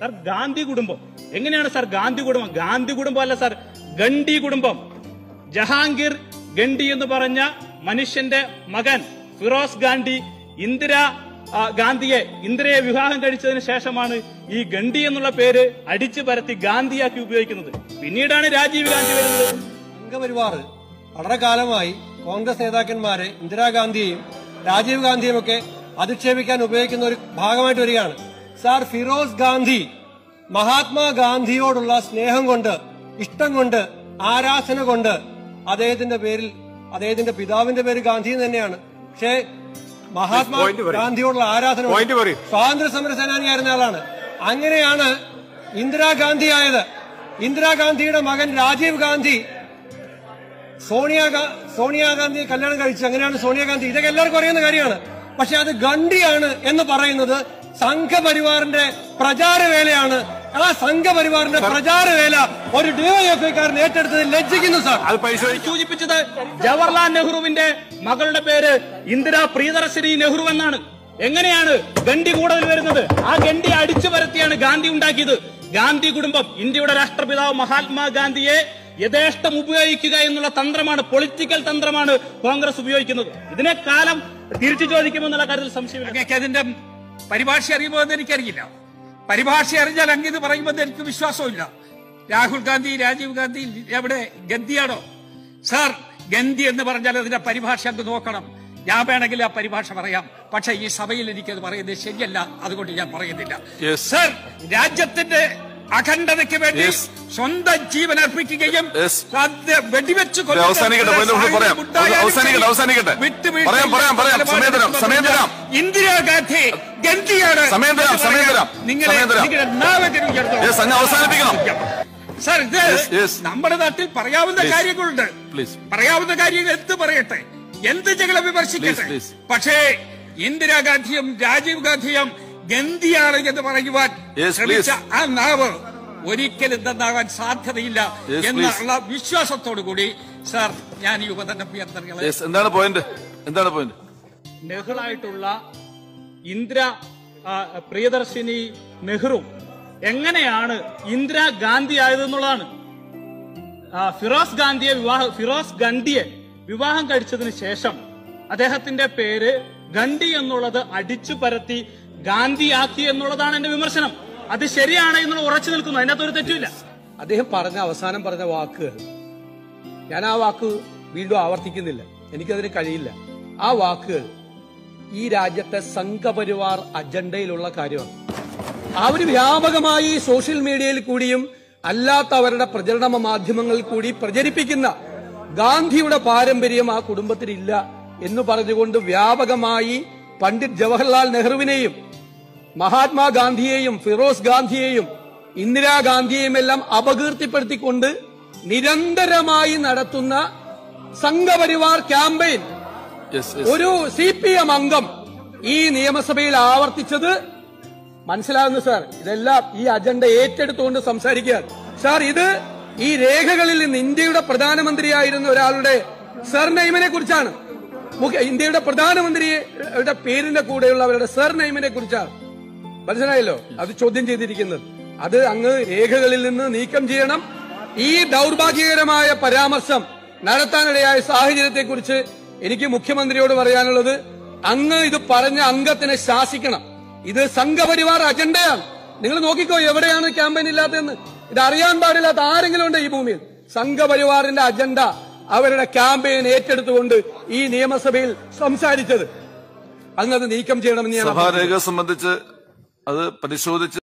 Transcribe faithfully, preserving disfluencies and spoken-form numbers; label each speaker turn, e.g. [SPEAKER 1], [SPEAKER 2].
[SPEAKER 1] Sir Gandhi കുടുംബം എങ്ങനെയാണ് sir Gandhi കുടുംബം? ഗാന്ധി കുടുംബം അല്ല സാർ, ഗണ്ഡി കുടുംബം. ജഹാംഗീർ ഗണ്ഡി എന്ന് പറഞ്ഞ മനുഷ്യന്റെ മകൻ ഫിറോസ് ഗാന്ധി ഇന്ദിര ഗാന്ധിയെ ഇന്ദിരയെ വിവാഹം കഴിച്ചതിന് ശേഷമാണ് ഈ ഗണ്ഡി എന്നുള്ള പേര് അടിച്ചു പരത്തി ഗാന്ധിയാക്കി ഉപയോഗിക്കുന്നത്. പിന്നീടാണ് രാജീവ് ഗാന്ധി വരുന്നത്.
[SPEAKER 2] സംഘപരിവാർ വളരെ കാലമായി കോൺഗ്രസ് നേതാക്കന്മാരെ ഇന്ദിരാഗാന്ധിയെയും രാജീവ് ഗാന്ധിയും ഒക്കെ അധിക്ഷേപിക്കാൻ ഉപയോഗിക്കുന്ന ഒരു ഭാഗമായിട്ട് വരികയാണ്. സാർ, ഫിറോസ് ഗാന്ധി മഹാത്മാഗാന്ധിയോടുള്ള സ്നേഹം കൊണ്ട്, ഇഷ്ടം കൊണ്ട്, ആരാധന കൊണ്ട് അദ്ദേഹത്തിന്റെ പേരിൽ അദ്ദേഹത്തിന്റെ പിതാവിന്റെ പേര് ഗാന്ധി തന്നെയാണ്. പക്ഷേ മഹാത്മാ ഗാന്ധിയോടുള്ള ആരാധന സ്വാതന്ത്ര്യ സമര സേനാനിയായിരുന്ന ആളാണ്. അങ്ങനെയാണ് ഇന്ദിരാഗാന്ധി ആയത്. ഇന്ദിരാഗാന്ധിയുടെ മകൻ രാജീവ് ഗാന്ധി സോണിയാ സോണിയാഗാന്ധിയെ കല്യാണം കഴിച്ചു. അങ്ങനെയാണ് സോണിയാഗാന്ധി. ഇതൊക്കെ എല്ലാവർക്കും അറിയുന്ന കാര്യമാണ്. പക്ഷെ അത് ഗണ്ഡിയാണ് എന്ന് പറയുന്നത് സംഘപരിവാറിന്റെ പ്രചാരവേലയാണ്. ആ സംഘപരിവാറിന്റെ പ്രചാരവേല ഒരു ഡിവൈഎഫ്ഐക്കാരൻ ഏറ്റെടുത്തതിൽ ലജ്ജിക്കുന്നു സാർ.
[SPEAKER 1] അത് സൂചിപ്പിച്ചത് ജവഹർലാൽ നെഹ്റുവിന്റെ മകളുടെ പേര് ഇന്ദിര പ്രിയദർശിനി നെഹ്റു എന്നാണ്. എങ്ങനെയാണ് ഗണ്ഡി കൂടുതൽ വരുന്നത്? ആ ഗണ്ഡി അടിച്ചു പരത്തിയാണ് ഗാന്ധി ഉണ്ടാക്കിയത്. ഗാന്ധി കുടുംബം ഇന്ത്യയുടെ രാഷ്ട്രപിതാവ് മഹാത്മാഗാന്ധിയെ യഥേഷ്ടം ഉപയോഗിക്കുക എന്നുള്ള തന്ത്രമാണ്, പൊളിറ്റിക്കൽ തന്ത്രമാണ് കോൺഗ്രസ് ഉപയോഗിക്കുന്നത്. ഇതിനെ കാലം തിരിച്ചു ചോദിക്കുമെന്നുള്ള കാര്യത്തിൽ സംശയമില്ല.
[SPEAKER 3] അതിന്റെ പരിഭാഷ അറിയുമോ എന്ന് എനിക്കറിയില്ല. പരിഭാഷ അറിഞ്ഞാൽ അങ്ങനെ പറയുമ്പോൾ എനിക്ക് വിശ്വാസമില്ല. രാഹുൽ ഗാന്ധി, രാജീവ് ഗാന്ധി എവിടെ ഗന്ധിയാണോ? സാർ, ഗന്ധി എന്ന് പറഞ്ഞാൽ അതിന്റെ പരിഭാഷ അങ്ങ് നോക്കണം. ഞാൻ വേണമെങ്കിൽ ആ പരിഭാഷ പറയാം. പക്ഷെ ഈ സഭയിൽ എനിക്കത് പറയുന്നത് ശരിയല്ല, അതുകൊണ്ട് ഞാൻ പറയുന്നില്ല. സാർ, രാജ്യത്തിന്റെ അഖണ്ഡതയ്ക്ക് വേണ്ടി സ്വന്തം ജീവൻ അർപ്പിക്കുകയും വെടിവെച്ച് ഇന്ദിരാഗാന്ധി ഗന്ധിയാണ്. സാർ, ഇത് നമ്മുടെ നാട്ടിൽ പറയാവുന്ന കാര്യങ്ങളുണ്ട്. പറയാവുന്ന കാര്യങ്ങൾ എന്ത് പറയട്ടെ, എന്ത് ജകളെ വിമർശിക്കട്ടെ. പക്ഷേ ഇന്ദിരാഗാന്ധിയും രാജീവ് ഗാന്ധിയും ഗന്ധിയാണ് എന്ന് പറയുവാൻ ശ്രമിച്ച ആ നാവ് ഒരിക്കലും നന്നാവാൻ സാധ്യതയില്ല എന്നുള്ള വിശ്വാസത്തോടു കൂടി സാർ ഞാൻ ഈ ഉപതെരഞ്ഞെടുപ്പ്
[SPEAKER 4] എന്താണ് പോയിന്റ് എന്താണ് പോയിന്റ്
[SPEAKER 1] നെഹ്റുവായിട്ടുള്ള ഇന്ദിര പ്രിയദർശിനി നെഹ്റു എങ്ങനെയാണ് ഇന്ദിരാ ഗാന്ധി ആയതെന്നുള്ളതാണ്. ഫിറോസ് ഗാന്ധിയെ വിവാഹ ഫിറോസ് ഗണ്ഡിയെ വിവാഹം കഴിച്ചതിന് ശേഷം അദ്ദേഹത്തിന്റെ പേര് ഗണ്ഡി എന്നുള്ളത് അടിച്ചു പരത്തി ഗാന്ധിയാക്കി എന്നുള്ളതാണ് എന്റെ വിമർശനം. അത് ശരിയാണ് എന്നുള്ള ഉറച്ചു നിൽക്കുന്നു. അതിനകത്ത് ഒരു തെറ്റില്ല.
[SPEAKER 5] അദ്ദേഹം പറഞ്ഞ അവസാനം പറഞ്ഞ വാക്ക്, ഞാൻ ആ വാക്ക് വീണ്ടും ആവർത്തിക്കുന്നില്ല, എനിക്കതിന് കഴിയില്ല. ആ വാക്കുകൾ ഈ രാജ്യത്തെ സംഘപരിവാർ അജണ്ടയിലുള്ള കാര്യമാണ്. അവർ വ്യാപകമായി സോഷ്യൽ മീഡിയയിൽ കൂടിയും അല്ലാത്ത അവരുടെ പ്രചരണ മാധ്യമങ്ങളിൽ കൂടി പ്രചരിപ്പിക്കുന്ന ഗാന്ധിയുടെ പാരമ്പര്യം ആ കുടുംബത്തിനില്ല എന്ന് പറഞ്ഞുകൊണ്ട് വ്യാപകമായി പണ്ഡിറ്റ് ജവഹർലാൽ നെഹ്റുവിനെയും മഹാത്മാഗാന്ധിയെയും ഫിറോസ് ഗാന്ധിയെയും ഇന്ദിരാഗാന്ധിയെയും എല്ലാം അപകീർത്തിപ്പെടുത്തിക്കൊണ്ട് നിരന്തരമായി നടത്തുന്ന സംഘപരിവാർ ക്യാമ്പയിൻ ഒരു സി പി എം അംഗം ഈ നിയമസഭയിൽ ആവർത്തിച്ചത് മനസ്സിലാകുന്നു സാർ. ഇതെല്ലാം ഈ അജണ്ട ഏറ്റെടുത്തുകൊണ്ട് സംസാരിക്കുകയാണ് സാർ. ഇത് ഈ രേഖകളിൽ നിന്ന് ഇന്ത്യയുടെ പ്രധാനമന്ത്രിയായിരുന്ന ഒരാളുടെ സർനെയിമിനെ കുറിച്ചാണ്, ഇന്ത്യയുടെ പ്രധാനമന്ത്രിയുടെ പേരിന്റെ കൂടെയുള്ള അവരുടെ സർനെയിമിനെ കുറിച്ചാണ്. മനസ്സിലായല്ലോ? അത് ചോദ്യം ചെയ്തിരിക്കുന്നത്. അത് അങ്ങ് രേഖകളിൽ നിന്ന് നീക്കം ചെയ്യണം. ഈ ദൗർഭാഗ്യകരമായ പരാമർശം നടത്താനിടയായ സാഹചര്യത്തെക്കുറിച്ച് എനിക്ക് മുഖ്യമന്ത്രിയോട് പറയാനുള്ളത്, അങ്ങ് ഇത് പറഞ്ഞ അംഗത്തിനെ ശാസിക്കണം. ഇത് സംഘപരിവാർ അജണ്ടയാണ്. നിങ്ങൾ നോക്കിക്കോ എവിടെയാണ് ക്യാമ്പയിൻ ഇല്ലാത്തതെന്ന്. ഇത് അറിയാൻ പാടില്ലാത്ത ആരെങ്കിലും ഉണ്ട് ഈ ഭൂമിയിൽ? സംഘപരിവാറിന്റെ അജണ്ട അവരുടെ ക്യാമ്പയിൻ ഏറ്റെടുത്തുകൊണ്ട് ഈ നിയമസഭയിൽ സംസാരിച്ചത് അങ്ങ് അത് നീക്കം ചെയ്യണമെന്ന് ഞാൻ
[SPEAKER 4] സഭാരേഖ സംബന്ധിച്ച് അത് പരിശോധിച്ച്